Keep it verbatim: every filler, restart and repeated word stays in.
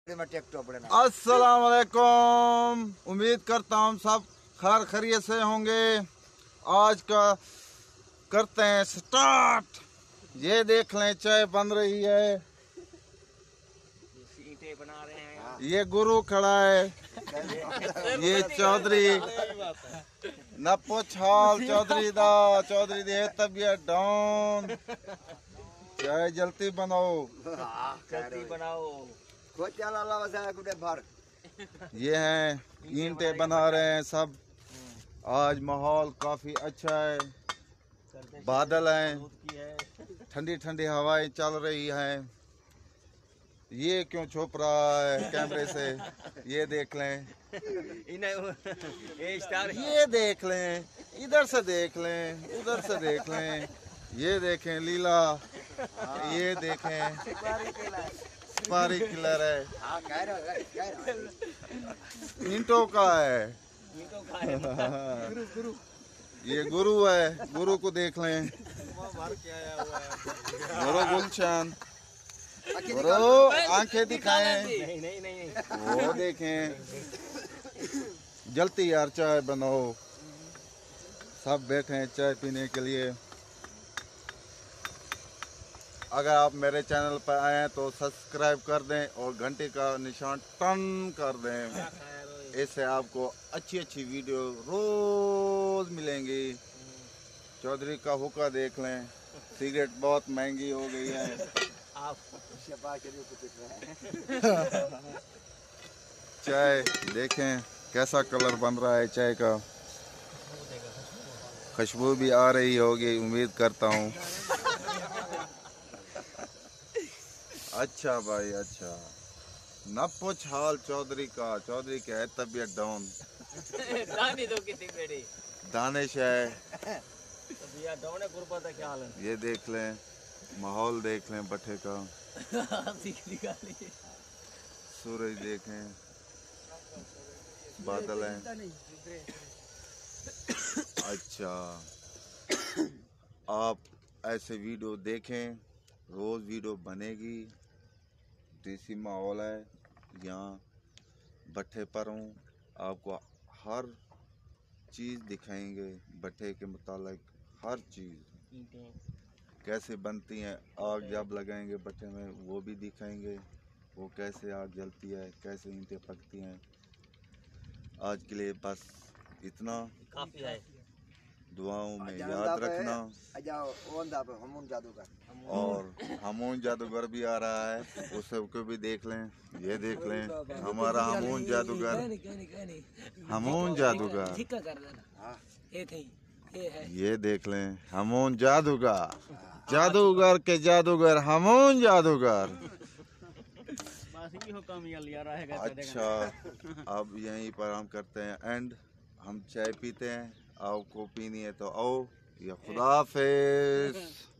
अस्सलाम वालेकुम। उम्मीद करता हूँ सब खैर खैरियत से होंगे। आज का करते हैं स्टार्ट। ये देख लें चाय बन रही है, ईंटें बना रहे हैं। ये गुरु खड़ा है, ये चौधरी न पुछ हाल चौधरी दा चौधरी दी तबीयत डाउन। चाय जल्दी बनाओ, जल्दी बनाओ। ये हैं ईंटें बना रहे हैं सब। आज माहौल काफी अच्छा है, बादल हैं, ठंडी ठंडी हवाएं चल रही हैं। ये क्यों छुप रहा है कैमरे से, ये देख लें, ये देख लें, इधर से देख लें, उधर से देख लें, ये देखें लीला, ये देखें सुपारी किलर है, ईंटों का है। ये गुरु है, गुरु को देख लें, गुरु गुलशन, गुरु आंखें दिखाएं, नहीं नहीं नहीं वो देखें। जल्दी यार चाय बनाओ, सब बैठे हैं चाय पीने के लिए। अगर आप मेरे चैनल पर आए हैं तो सब्सक्राइब कर दें और घंटे का निशान टन कर दें। इससे आपको अच्छी अच्छी वीडियो रोज मिलेंगी। चौधरी का हुक्का देख लें, सिगरेट बहुत महंगी हो गई है। चाय देखें कैसा कलर बन रहा है चाय का, खुशबू भी आ रही होगी उम्मीद करता हूँ। अच्छा भाई अच्छा, न पूछ हाल चौधरी का, चौधरी का है तबीयत डाउन। दानी दो किसी बेटी दानिश है, तबीयत डाउन है, गुरबत है, क्या हाल है? ये देख लें, माहौल देख लें भट्टे का, सूरज देखें, बादल हैं। अच्छा, आप ऐसे वीडियो देखें, रोज वीडियो बनेगी। देसी माहौल है, यहाँ भट्टे पर हूँ, आपको हर चीज़ दिखाएंगे भट्टे के मुतालिक, हर चीज़ कैसे बनती हैं। आग जब लगाएंगे भट्टे में वो भी दिखाएंगे, वो कैसे आग जलती है, कैसे ईंटें पकती हैं। आज के लिए बस इतना, काफी है। दुआओं में याद रखना। और हमून जादूगर भी आ रहा है, उस सबको भी देख लें। ये देख लें हमारा हमून जादूगर, हमून जादूगर, ये देख लें हमून जादूगर, जादूगर के जादूगर हमून जादूगर। अच्छा, अब यहीं पर हम करते हैं एंड। हम चाय पीते हैं, आपको पीनी है तो आओ। या खुदा हाफिज़।